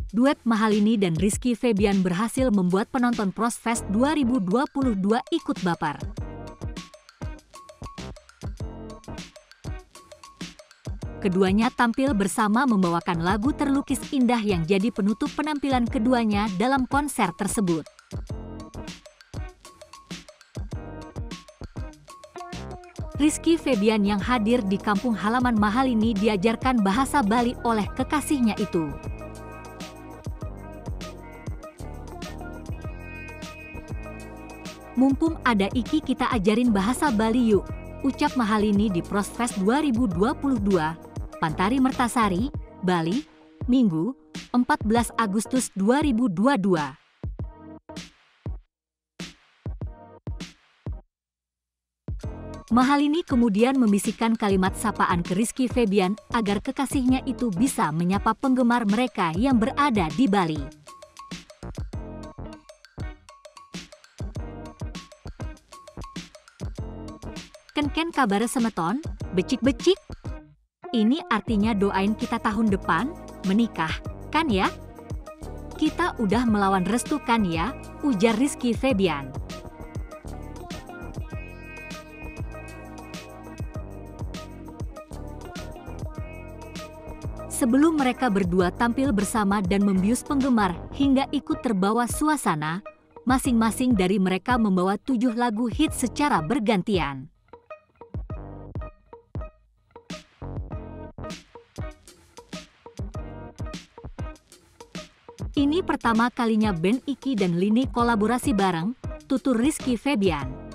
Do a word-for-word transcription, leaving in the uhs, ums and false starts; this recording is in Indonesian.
duet Mahalini dan Rizky Febian berhasil membuat penonton Prospfest dua ribu dua puluh dua ikut baper. Keduanya tampil bersama membawakan lagu Terlukis Indah yang jadi penutup penampilan keduanya dalam konser tersebut. Rizky Febian yang hadir di kampung halaman Mahalini diajarkan bahasa Bali oleh kekasihnya itu. "Mumpung ada Iki, kita ajarin bahasa Bali yuk," ucap Mahalini di Prospfest dua ribu dua puluh dua, Pantari Mertasari, Bali, Minggu, empat belas Agustus dua ribu dua puluh dua. Mahalini kemudian membisikkan kalimat sapaan ke Rizky Febian agar kekasihnya itu bisa menyapa penggemar mereka yang berada di Bali. "Ken-ken kabar semeton, becik-becik? Ini artinya doain kita tahun depan menikah, kan ya? Kita udah melawan restu kan ya?" ujar Rizky Febian. Sebelum mereka berdua tampil bersama dan membius penggemar hingga ikut terbawa suasana, masing-masing dari mereka membawa tujuh lagu hits secara bergantian. Ini pertama kalinya band Iki dan Lini kolaborasi bareng, tutur Rizky Febian.